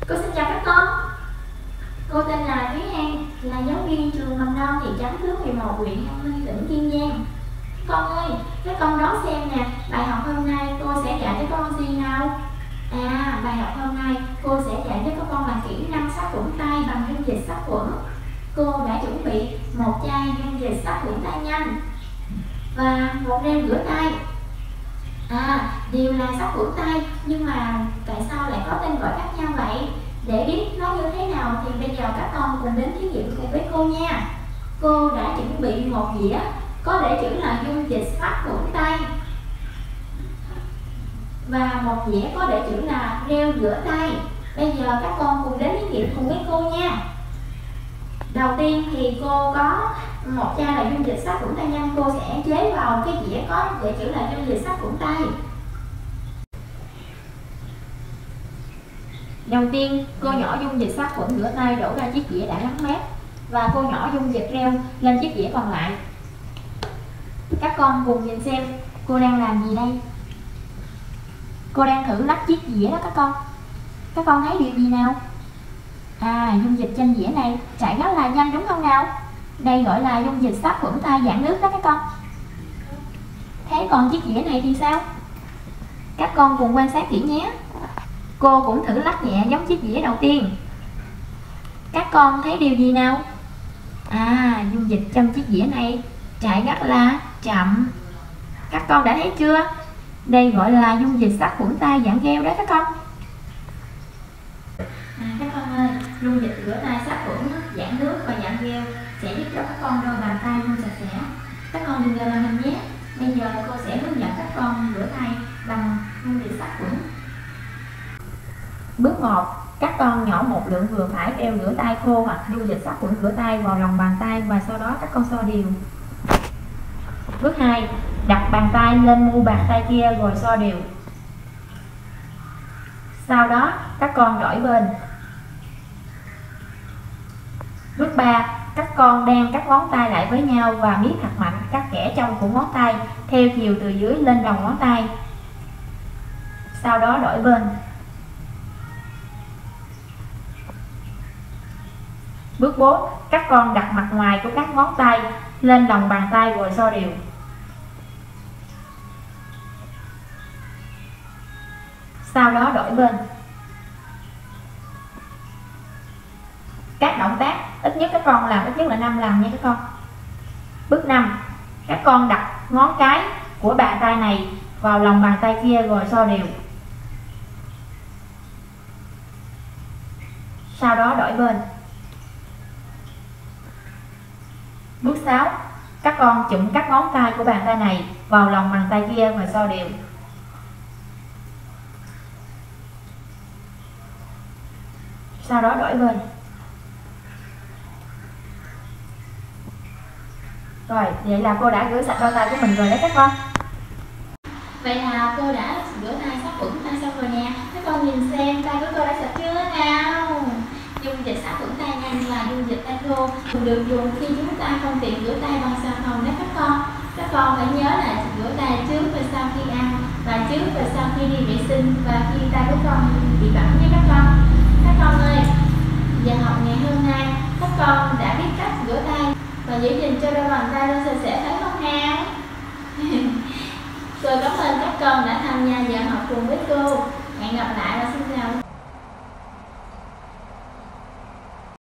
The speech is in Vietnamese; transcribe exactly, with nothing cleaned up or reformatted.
Cô xin chào các con. Cô tên là Thúy An, là giáo viên trường mầm non thị trấn Phước mười một, huyện An Minh, tỉnh Kiên Giang. Con ơi, các con đón xem nè, bài học hôm nay cô sẽ dạy cho con gì nào? À, bài học hôm nay cô sẽ dạy cho các con là kỹ năng sát khuẩn tay bằng dung dịch sát khuẩn. Cô đã chuẩn bị một chai dung dịch sát khuẩn tay nhanh và một reo rửa tay. À, đều là sát khuẩn tay, nhưng mà tại sao lại có tên gọi khác nhau vậy? Để biết nó như thế nào thì bây giờ các con cùng đến thí nghiệm cùng với cô nha. Cô đã chuẩn bị một dĩa có để chữ là dung dịch sát khuẩn tay và một dĩa có để chữ là reo rửa tay. Bây giờ các con cùng đến thí nghiệm cùng với cô nha. Đầu tiên thì cô có một chai là dung dịch sát khuẩn tay nhanh, cô sẽ chế vào cái dĩa có để chữ là dung dịch sát khuẩn tay. Đầu tiên cô nhỏ dung dịch sát khuẩn rửa tay đổ ra chiếc dĩa đã lắng mát và cô nhỏ dung dịch reo lên chiếc dĩa còn lại. Các con cùng nhìn xem cô đang làm gì đây. Cô đang thử lắc chiếc dĩa đó các con. Các con thấy điều gì nào? À, dung dịch trên dĩa này chảy rất là nhanh đúng không nào? Đây gọi là dung dịch sát khuẩn tay dạng nước đó các con. Thế còn chiếc dĩa này thì sao? Các con cùng quan sát kỹ nhé. Cô cũng thử lắc nhẹ giống chiếc dĩa đầu tiên. Các con thấy điều gì nào? À, dung dịch trong chiếc dĩa này chảy rất là chậm. Các con đã thấy chưa? Đây gọi là dung dịch sát khuẩn tay dạng gel đó các con. À, các con ơi, dung dịch rửa tay sát khuẩn dạng nước và dạng gel sẽ giúp cho các con đôi bàn tay luôn sạch sẽ. Các con đừng làm mình nhé. Bây giờ cô sẽ hướng dẫn các con rửa tay bằng dung dịch sát khuẩn. Bước một, các con nhỏ một lượng vừa phải gel rửa tay khô hoặc dung dịch sát khuẩn rửa tay vào lòng bàn tay và sau đó các con so đều. Bước hai, đặt bàn tay lên mu bàn tay kia rồi so đều. Sau đó các con đổi bên. Bước ba, các con đan các ngón tay lại với nhau và miết thật mạnh các kẽ trong của ngón tay theo chiều từ dưới lên đầu ngón tay. Sau đó đổi bên. Bước bốn, các con đặt mặt ngoài của các ngón tay lên lòng bàn tay rồi so đều. Sau đó đổi bên. Các động tác ít nhất các con làm ít nhất là năm lần nha các con. Bước năm, các con đặt ngón cái của bàn tay này vào lòng bàn tay kia rồi so đều. Sau đó đổi bên. Bước sáu, các con chụm các ngón tay của bàn tay này vào lòng bàn tay kia và so đều. Sau đó đổi bên. Rồi, vậy là cô đã rửa sạch đôi tay của mình rồi đấy các con. Vậy là cô đã rửa tay sát khuẩn tay xong rồi nè. Các con nhìn xem tay của cô đã sạch chưa nào? Dung dịch sát khuẩn tay nhanh là dung dịch tay khô được dùng khi chúng ta không tiện rửa tay bằng xà phòng đấy các con. Các con phải nhớ là rửa tay trước và sau khi ăn, và trước và sau khi đi vệ sinh, và khi tay của con bị bẩn nhé các con. Các con ơi, giờ học ngày hôm nay các con đã biết cách rửa tay và giữ gìn cho đôi bàn tay luôn sạch sẽ thấy không nào? Cô cảm ơn các con đã tham gia giờ học cùng với cô. Hẹn gặp lại